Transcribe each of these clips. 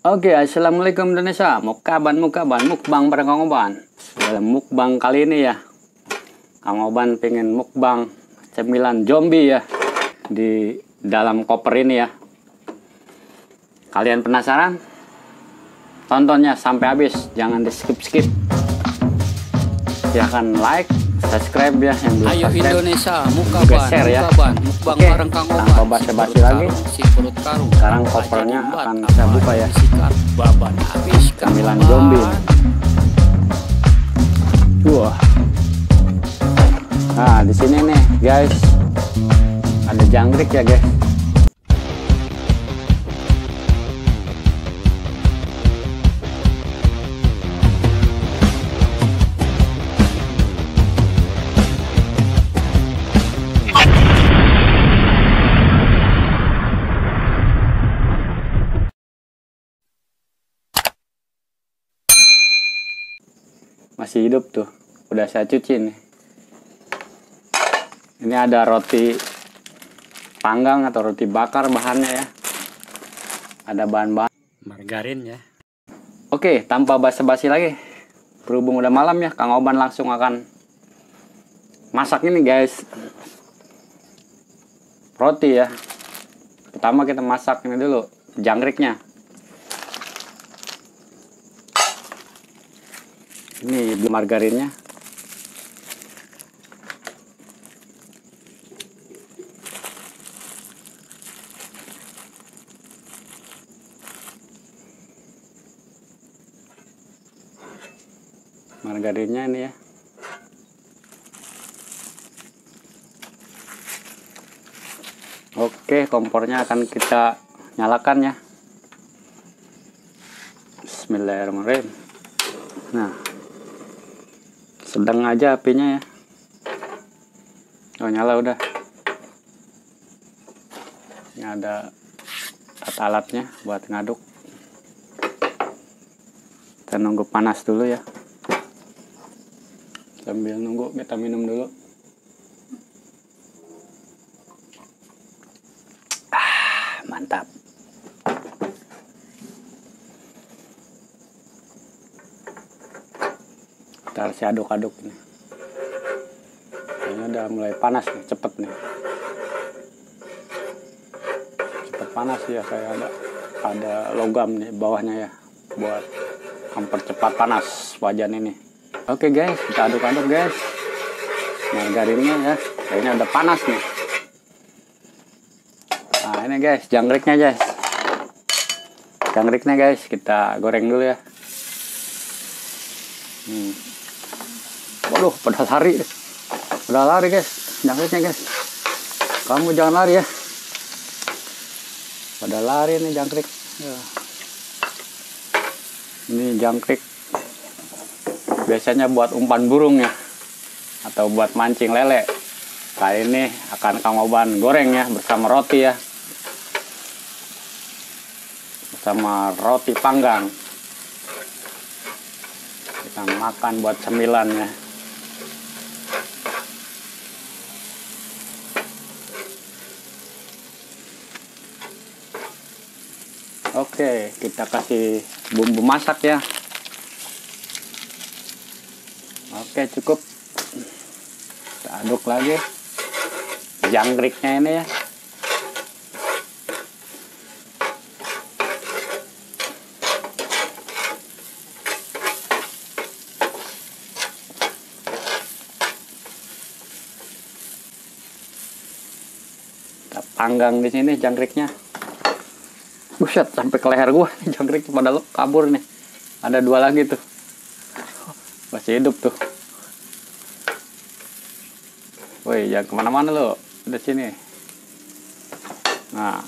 Oke, assalamualaikum Indonesia. Mukbang bareng Kang Oban. Dalam mukbang kali ini ya, Kang Oban pengen mukbang cemilan zombie ya di dalam koper ini ya. Kalian penasaran? Tontonnya sampai habis, jangan di skip. Silahkan like, subscribe ya yang belum Ayo subscribe. Indonesia, mukbang ya. mukbang Oke, bareng Kang Oban. tanpa basa-basi lagi. Sekarang kopernya akan saya buka ya. Baban habis Cemilan zombie. Wah. Nah, di sini nih, guys. Ada jangkrik ya, guys. Masih hidup tuh, udah saya cuci nih. Ini ada roti panggang atau roti bakar bahannya ya. Ada bahan-bahan margarin ya. Oke, tanpa basa-basi lagi, berhubung udah malam ya, Kang Oban langsung akan masak ini guys. Roti ya. Pertama kita masak ini dulu jangkriknya. Ini margarinnya. Margarinnya ini ya. Oke, kompornya akan kita nyalakan ya. Bismillahirrahmanirrahim. Nah, sedang aja apinya ya. Oh, nyala udah. Ini ada alat-alatnya buat ngaduk. Kita nunggu panas dulu ya. Sambil nunggu kita minum dulu. Mantap. Kita harus aduk-aduk nih. Kayaknya udah mulai panas nih, cepet nih. Cepet panas ya, saya ada logam nih bawahnya ya, buat mempercepat panas wajan ini. Oke guys, kita aduk-aduk guys. Margarinnya ya, kayaknya udah panas nih. Nah ini guys, jangkriknya guys. Jangkriknya guys, kita goreng dulu ya. Waduh, pada lari. Udah lari guys, jangkriknya guys. Kamu jangan lari ya. Pada lari nih jangkrik. Ya. Ini jangkrik biasanya buat umpan burung ya, atau buat mancing lele. Kali ini akan Kang Oban goreng ya bersama roti ya, bersama roti panggang. Kita makan buat cemilan ya. Oke, kita kasih bumbu masak ya. Oke, cukup. Kita aduk lagi jangkriknya ini ya. Kita panggang di sini jangkriknya. Buset, sampai ke leher gua nih jangkrik pada kabur nih. Ada dua lagi tuh. Masih hidup tuh. Woi, jangan kemana-mana lo. Udah sini. Nah.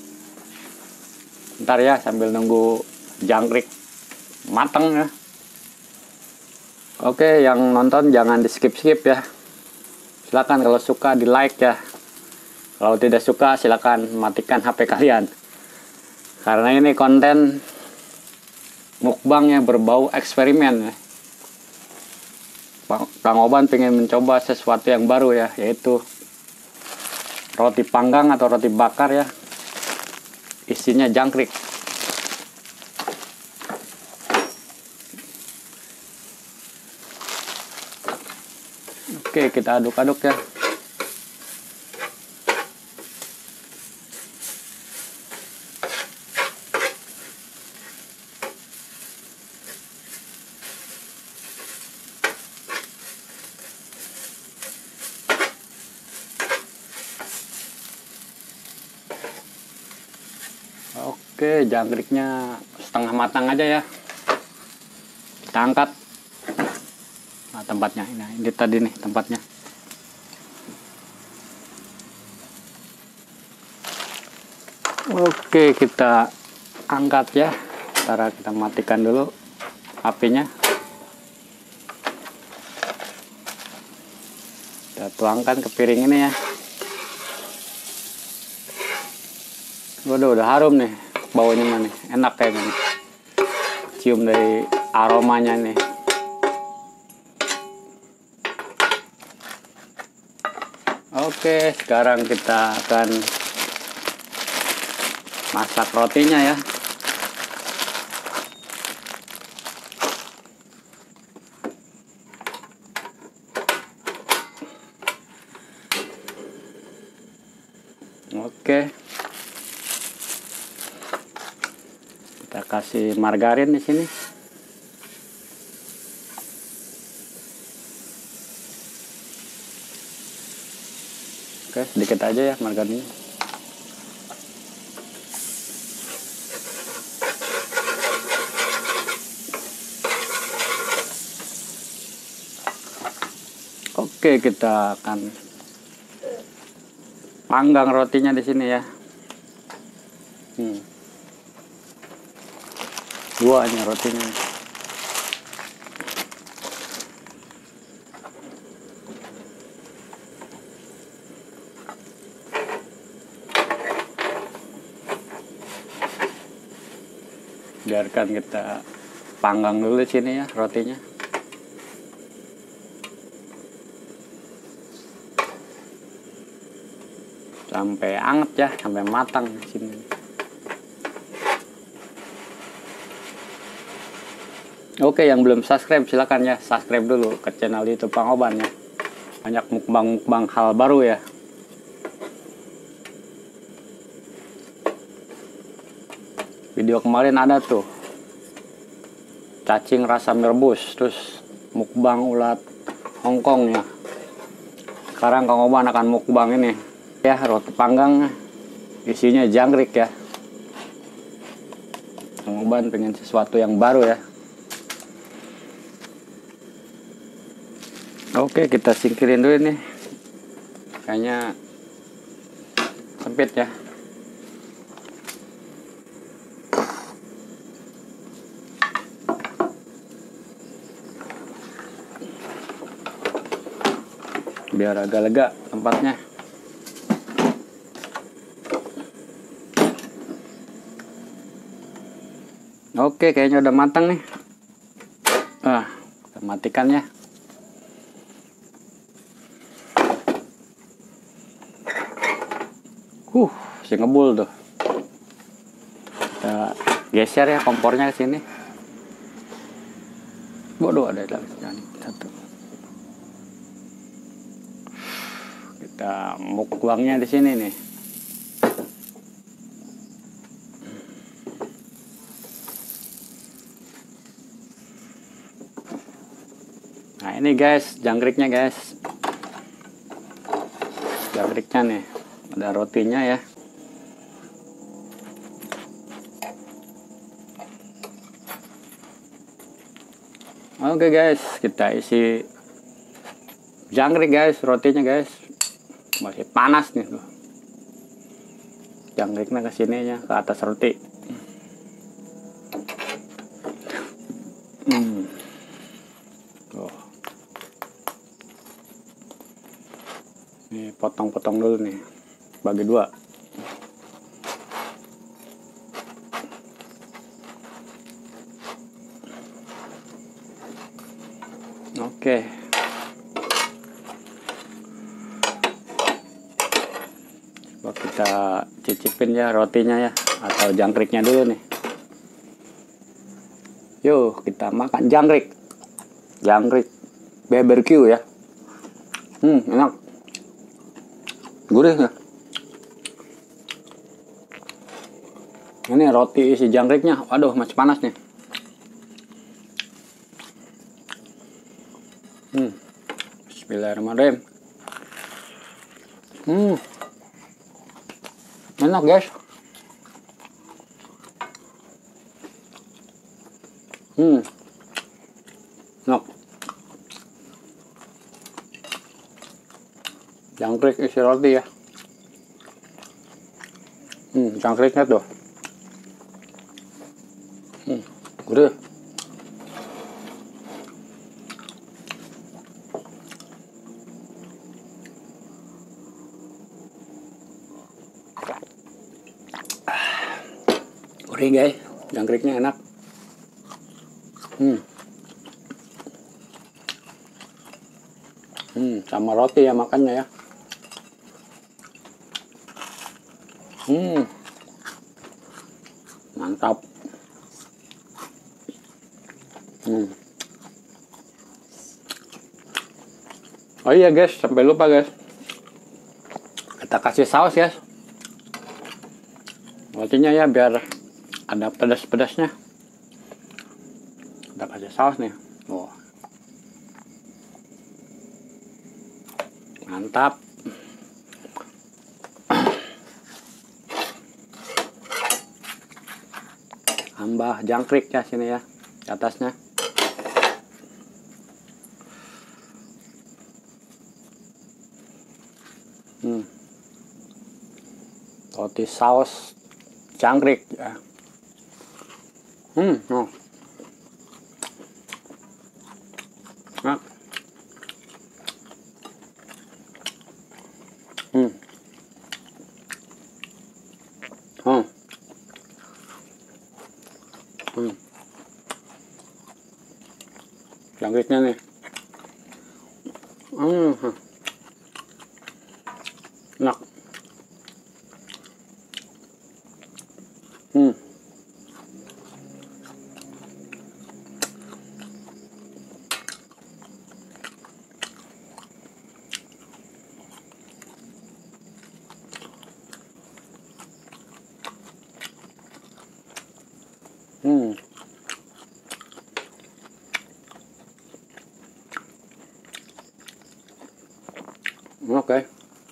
Ntar ya, sambil nunggu jangkrik mateng ya. Oke, yang nonton jangan di skip-skip ya. Silakan kalau suka di like ya. Kalau tidak suka silakan matikan HP kalian. Karena ini konten mukbang yang berbau eksperimen ya. Kang Oban pengen mencoba sesuatu yang baru ya, yaitu roti panggang atau roti bakar ya, isinya jangkrik. Oke, kita aduk-aduk ya. Oke, jangkriknya setengah matang aja ya. Kita angkat. Nah, tempatnya ini tadi nih tempatnya. Oke, kita angkat ya. Ntar kita matikan dulu apinya. Kita tuangkan ke piring ini ya. Udah harum nih. Baunya mana? Enak kayaknya nih. Cium dari aromanya nih. Oke, sekarang kita akan masak rotinya ya. Oke. Kita kasih margarin di sini. Oke, sedikit aja ya margarinnya. Oke, kita akan panggang rotinya di sini ya. Duanya rotinya. Biarkan kita panggang dulu di sini ya rotinya. Sampai anget ya, sampai matang di sini. Oke, yang belum subscribe silakan ya subscribe dulu ke channel YouTube Bang Oban ya. Banyak mukbang-mukbang hal baru ya. Video kemarin ada tuh cacing rasa merebus, terus mukbang ulat Hongkong ya. Sekarang Kang Oban akan mukbang ini ya, roti panggang isinya jangkrik ya. Kang Oban pengen sesuatu yang baru ya. Oke, kita singkirin dulu nih. Kayaknya sempit ya. Biar agak lega tempatnya. Oke, kayaknya udah matang nih. Kita matikan ya. Si ngebul tuh. Kita geser ya kompornya ke sini. Bodoh, ada lagi satu. Kita mukbangnya di sini nih. Nah ini guys, jangkriknya guys. Jangkriknya nih, ada rotinya ya. Oke guys, kita isi jangkrik guys, rotinya guys. Masih panas nih tuh. Jangkriknya ke sininya, ke atas roti. Tuh. Ini potong-potong dulu nih. Bagi dua. Oke. Coba kita cicipin ya rotinya ya, atau jangkriknya dulu nih. Yuk kita makan jangkrik. Jangkrik BBQ ya. Enak. Gurih ya. Ini roti isi jangkriknya. Waduh, masih panas nih. Bismillahirrahmanirrahim. Enak guys. Enak. Jangkrik isi roti ya. Jangkriknya tuh. Gurih. Gurih guys, jangkriknya enak. Sama roti ya makannya ya. Mantap. Oh iya guys, sampai lupa guys. Kita kasih saus guys. Rotinya ya biar ada pedas-pedasnya. Kita kasih saus nih. Oh. Mantap. Tambah jangkrik ya sini ya, di atasnya. Roti saus jangkrik ya. Nah. Jangkriknya nih. Enak. Oke.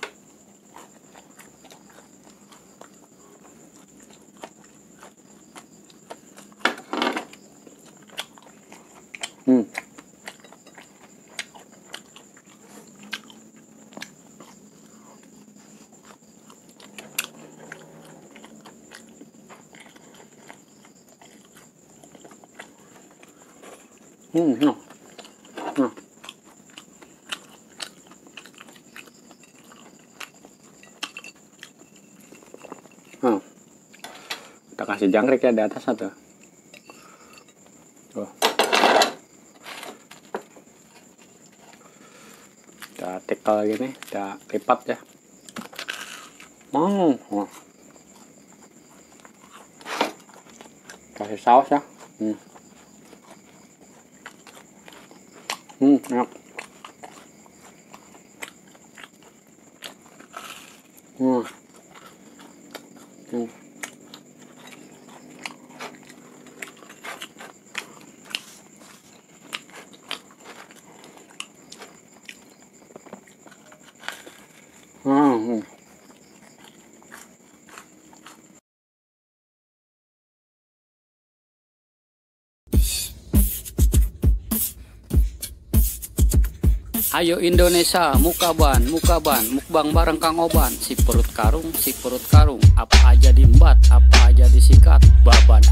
Kita kasih jangkrik ya di atas satu. Tuh. Kita tikal gini, kita lipat ya. Kasih saus ya. Enak. Ayo Indonesia, mukaban, mukbang bareng Kang Oban. Si perut karung, apa aja diembat, apa aja disikat, baban